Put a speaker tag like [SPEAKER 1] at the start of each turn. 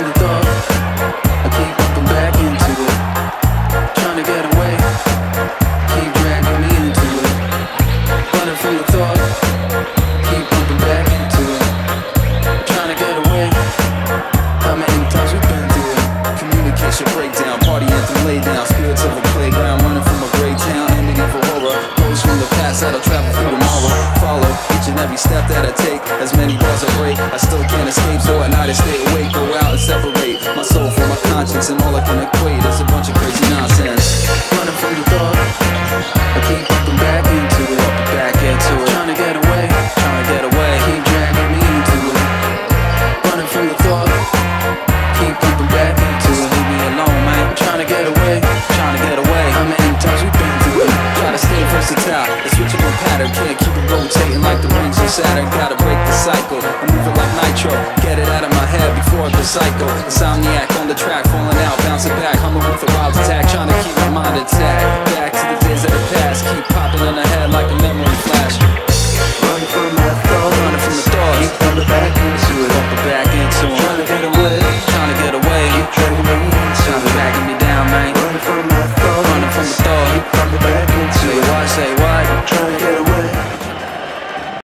[SPEAKER 1] from the thought, I keep bumping back into it. Trying to get away, keep dragging me into it. Running from the thought, keep bumping back into it. Trying to get away, how many times we've been through it. Communication breakdown, party anthem lay down. Spirits of a playground, running from a great town, ending in for horror. Ghosts from the past that'll travel through tomorrow. Follow each and every step that I take, as many bars I break. I still can't escape, so at night I stay awake. Go out and separate my soul from my conscience, and all I can equate is a bunch of crazy nonsense. Running from the thought, I keep bumping back into it, back into it. Trying to get away, keep dragging me into it. Running from the thought, keep bumping back into it. Leave me alone, man. Trying to get away, how many times we've been through it. Try to stay versatile, the switchable pattern. Can't keep it rotating like the rings of Saturn. Gotta break the cycle, I move it like nitro. Get it out of my head before the cycle. Insomniac on the track, falling out, bouncing back, humming with a wild